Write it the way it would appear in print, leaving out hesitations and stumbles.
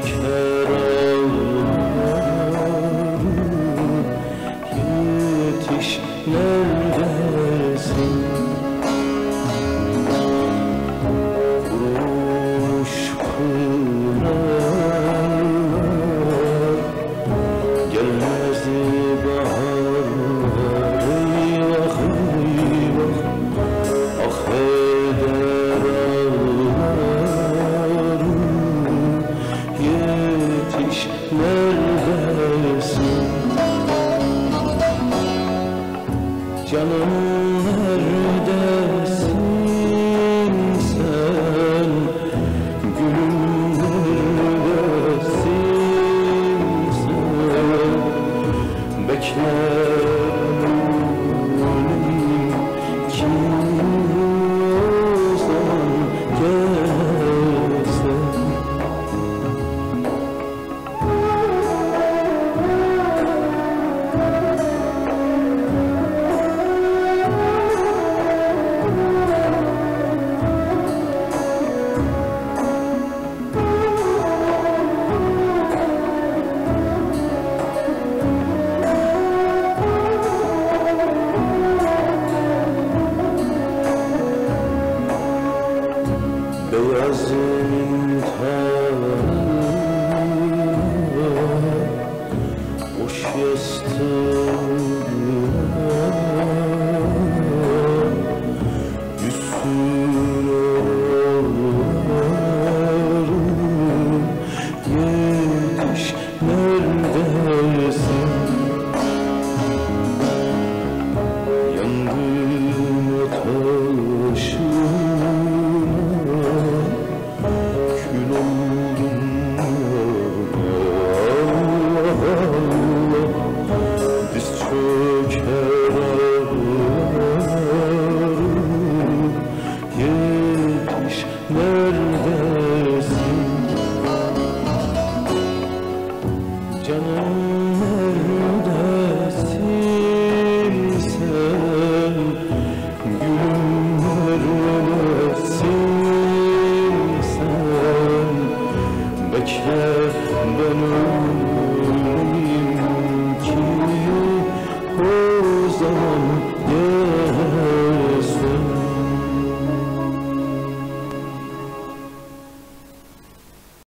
çöker ağlarım. Yetiş neredesin? Kurumuş pınarlar, gelmez baharlar. Eyvah eyvah, ah eder ağlarım. Yetiş neredesin? Canım neredesin sen? Gülüm neredesin sen? Beklerim ki o zaman gelsen. Beyaz mintara, boş yastığına yüzsün ağlarım. Yetiş neredesin? Yandım taşına, kül oldum. Allah Allah, diz çöker ağlarım. Yetiş neredesin? Canım neredesin sen? Gülüm neredesin sen? Bekle